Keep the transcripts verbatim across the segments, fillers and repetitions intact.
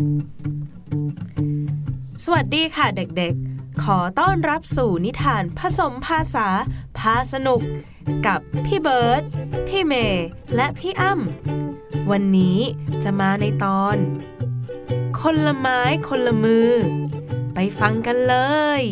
สวัสดีค่ะเด็กๆขอต้อนรับสู่นิทานผสมภาษาพาสนุกกับพี่เบิร์ดพี่เมย์และพี่อ้ำวันนี้จะมาในตอนคนละไม้คนละมือไปฟังกันเลย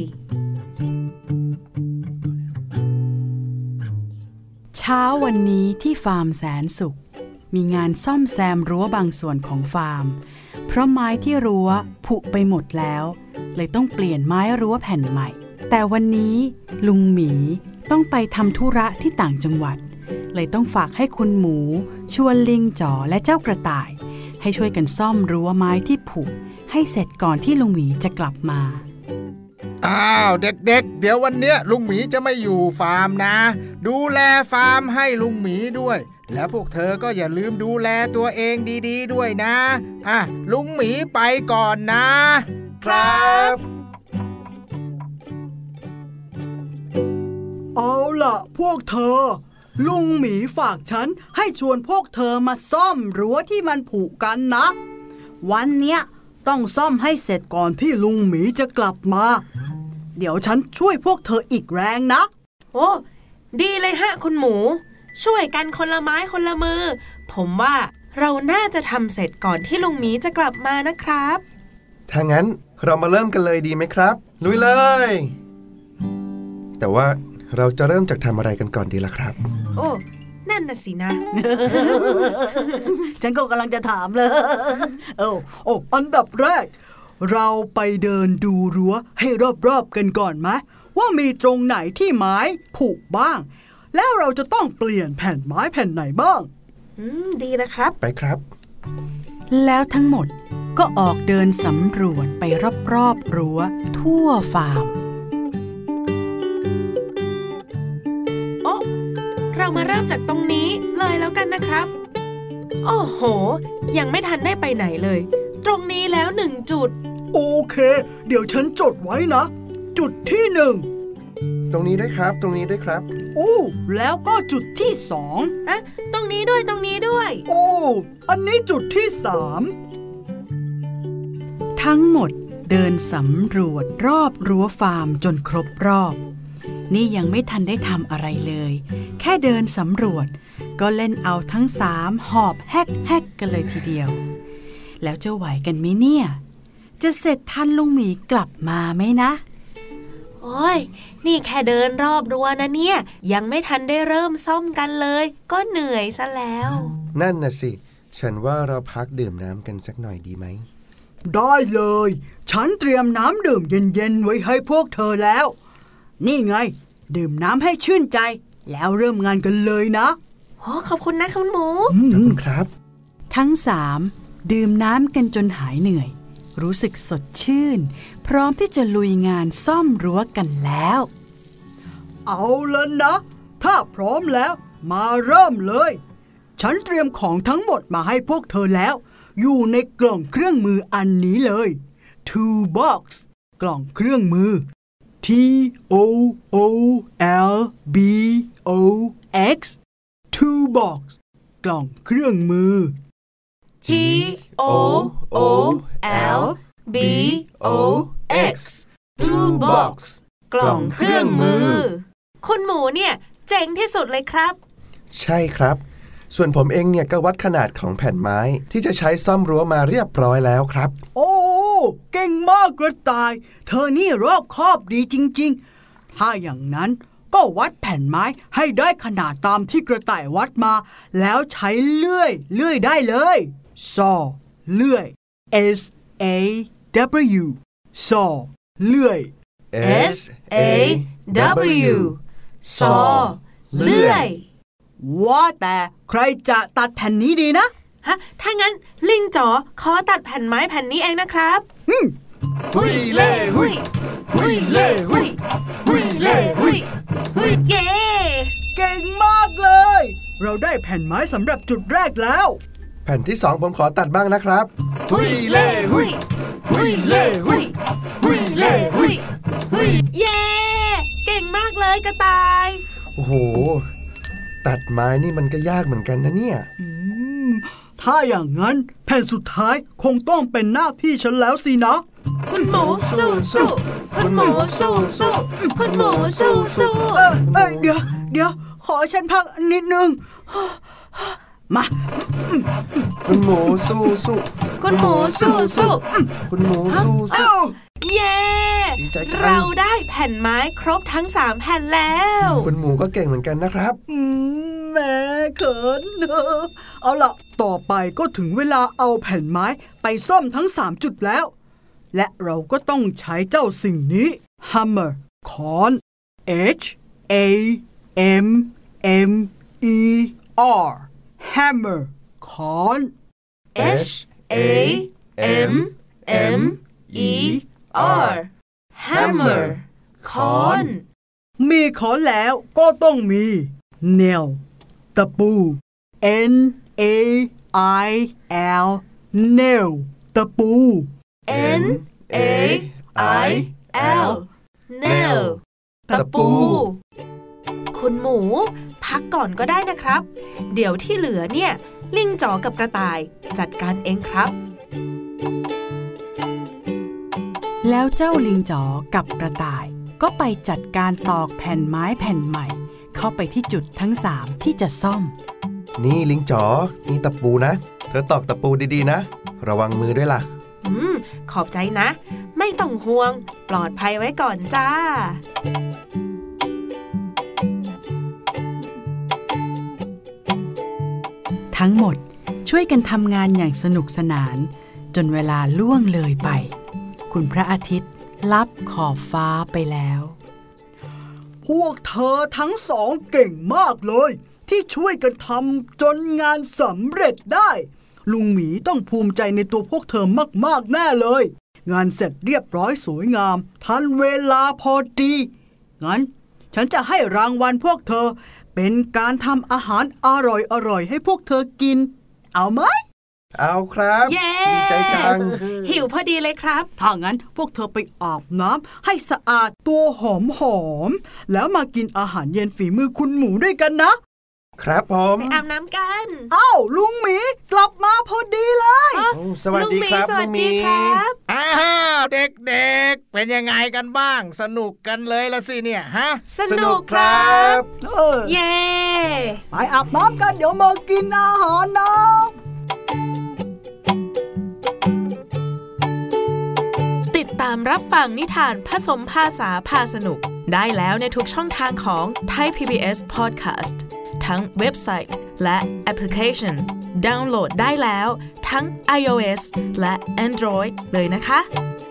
เช้าวันนี้ที่ฟาร์มแสนสุขมีงานซ่อมแซมรั้วบางส่วนของฟาร์มเพราะไม้ที่รั้วผุไปหมดแล้วเลยต้องเปลี่ยนไม้รั้วแผ่นใหม่แต่วันนี้ลุงหมีต้องไปทำธุระที่ต่างจังหวัดเลยต้องฝากให้คุณหมูชวนลิงจ๋อและเจ้ากระต่ายให้ช่วยกันซ่อมรั้วไม้ที่ผุให้เสร็จก่อนที่ลุงหมีจะกลับมาอ้าวเด็กๆ เดี๋ยววันเนี้ยลุงหมีจะไม่อยู่ฟาร์มนะดูแลฟาร์มให้ลุงหมีด้วยแล้วพวกเธอก็อย่าลืมดูแลตัวเองดีๆด้วยนะอ่ะลุงหมีไปก่อนนะครับเอาล่ะพวกเธอลุงหมีฝากฉันให้ชวนพวกเธอมาซ่อมรั้วที่มันผุกันนะวันเนี้ยต้องซ่อมให้เสร็จก่อนที่ลุงหมีจะกลับมาเดี๋ยวฉันช่วยพวกเธออีกแรงนะโอ้ดีเลยฮะคุณหมูช่วยกันคนละไม้คนละมือผมว่าเราน่าจะทำเสร็จก่อนที่ลุงหมีจะกลับมานะครับถ้างั้นเรามาเริ่มกันเลยดีไหมครับลุยเลยแต่ว่าเราจะเริ่มจากทำอะไรกันก่อนดีล่ะครับโอ้นั่นน่ะสินะฉันก็กำลังจะถามเลยโอ้โอ้อันดับแรกเราไปเดินดูรั้วให้รอบๆกันก่อนไหมว่ามีตรงไหนที่ไม้ผุบ้างแล้วเราจะต้องเปลี่ยนแผ่นไม้แผ่นไหนบ้างอืมดีนะครับไปครับแล้วทั้งหมดก็ออกเดินสำรวจไปรอบๆรั้วทั่วฟาร์มโอ้เรามาเริ่มจากตรงนี้เลยแล้วกันนะครับโอ้โหยังไม่ทันได้ไปไหนเลยตรงนี้แล้วหนึ่งจุดโอเคเดี๋ยวฉันจดไว้นะจุดที่หนึ่งตรงนี้ด้วยครับตรงนี้ด้วยครับโอ้แล้วก็จุดที่สองอ่ะตรงนี้ด้วยตรงนี้ด้วยโอ้อันนี้จุดที่สามทั้งหมดเดินสำรวจรอบรั้วฟาร์มจนครบรอบนี่ยังไม่ทันได้ทำอะไรเลยแค่เดินสำรวจก็เล่นเอาทั้งสามหอบแฮกแฮกกันเลยทีเดียวแล้วจะไหวกันไหมเนี่ยจะเสร็จทันลุงหมีกลับมาไหมนะโอ้ยนี่แค่เดินรอบรั้วนะเนี่ยยังไม่ทันได้เริ่มซ่อมกันเลยก็เหนื่อยซะแล้วนั่นน่ะสิฉันว่าเราพักดื่มน้ำกันสักหน่อยดีไหมได้เลยฉันเตรียมน้ำดื่มเย็นๆไว้ให้พวกเธอแล้วนี่ไงดื่มน้ำให้ชื่นใจแล้วเริ่มงานกันเลยนะโอ้ขอบคุณนะคุณหมูขอบคุณครับทั้งสามดื่มน้ำกันจนหายเหนื่อยรู้สึกสดชื่นพร้อมที่จะลุยงานซ่อมรั้วกันแล้วเอาละนะถ้าพร้อมแล้วมาเริ่มเลยฉันเตรียมของทั้งหมดมาให้พวกเธอแล้วอยู่ในกล่องเครื่องมืออันนี้เลย Tool Box กล่องเครื่องมือ T O O L B O X Tool Box กล่องเครื่องมือ T O O L B O X Tool Box กล่องเครื่องมือคุณหมูเนี่ยเจ๋งที่สุดเลยครับใช่ครับส่วนผมเองเนี่ยก็วัดขนาดของแผ่นไม้ที่จะใช้ซ่อมรั้วมาเรียบร้อยแล้วครับโอ้เก่งมากกระต่ายเธอนี่รอบคอบดีจริงๆถ้าอย่างนั้นก็วัดแผ่นไม้ให้ได้ขนาดตามที่กระต่ายวัดมาแล้วใช้เลื่อยเลื่อยได้เลยsaw เลื่อย S A W saw เลื่อย S A W saw เลื่อยว่าแต่ใครจะตัดแผ่นนี้ดีนะฮะถ้างั้นลิงจ๋อขอตัดแผ่นไม้แผ่นนี้เองนะครับหุยเล่หุยหุยเล่หุยหุยเล่หุยหุยเย้เก่งมากเลยเราได้แผ่นไม้สำหรับจุดแรกแล้วแผ่นที่สองผมขอตัดบ้างนะครับหุยเล่หุยหุยเล่หุยหุยเล่หุยหุยเย้เก่งมากเลยกระต่ายโอ้โหตัดไม้นี่มันก็ยากเหมือนกันนะเนี่ยถ้าอย่างนั้นแผ่นสุดท้ายคงต้องเป็นหน้าที่ฉันแล้วสินะคุณหมูสู้สู้คุณหมูสู้สู้คุณหมูสู้สู้เออเออเดี๋ยวเดี๋ยวขอฉันพักนิดนึงมาคุณหมูสู้สู้คุณหมูสู้สู้คุณหมูสู้สู้เย้เราได้แผ่นไม้ครบทั้งสามแผ่นแล้วคุณหมูก็เก่งเหมือนกันนะครับแม่เขินเอาล่ะต่อไปก็ถึงเวลาเอาแผ่นไม้ไปซ่อมทั้งสามจุดแล้วและเราก็ต้องใช้เจ้าสิ่งนี้ hammer ค้อน H A M M E R hammer ค้อน H A M M E R hammer ค้อนมีค้อนแล้วก็ต้องมี nail ตะปู N A I L nail ตะปู N A I L nail ตะปูคุณหมูพักก่อนก็ได้นะครับเดี๋ยวที่เหลือเนี่ยลิงจ๋อกับกระต่ายจัดการเองครับแล้วเจ้าลิงจ๋อกับกระต่ายก็ไปจัดการตอกแผ่นไม้แผ่นใหม่เข้าไปที่จุดทั้งสามที่จะซ่อมนี่ลิงจ๋อนี่ตะปูนะเธอตอกตะปูดีๆนะระวังมือด้วยล่ะอืมขอบใจนะไม่ต้องห่วงปลอดภัยไว้ก่อนจ้าทั้งหมดช่วยกันทำงานอย่างสนุกสนานจนเวลาล่วงเลยไปคุณพระอาทิตย์ลับขอบฟ้าไปแล้วพวกเธอทั้งสองเก่งมากเลยที่ช่วยกันทำจนงานสำเร็จได้ลุงหมีต้องภูมิใจในตัวพวกเธอมากๆแน่เลยงานเสร็จเรียบร้อยสวยงามทันเวลาพอดีงั้นฉันจะให้รางวัลพวกเธอเป็นการทำอาหารอร่อยๆให้พวกเธอกินเอาไหมเอาครับดีใจจังหิวพอดีเลยครับถ้างั้นพวกเธอไปอาบน้ำให้สะอาดตัวหอมๆแล้วมากินอาหารเย็นฝีมือคุณหมูด้วยกันนะครับผมไปอาบน้ำกันอ้าวลุงหมีกลับมาพอดีเลยสวัสดีครับลุงหมีอ้าวเด็กๆเป็นยังไงกันบ้างสนุกกันเลยละสิเนี่ยฮะสนุกครับเย้ไปอาบน้ำกันเดี๋ยวมากินอาหารนะติดตามรับฟังนิทานผสมภาษาพาสนุกได้แล้วในทุกช่องทางของ Thai พี บี เอส Podcastทั้งเว็บไซต์และแอปพลิเคชันดาวน์โหลดได้แล้วทั้ง iOS และ Android เลยนะคะ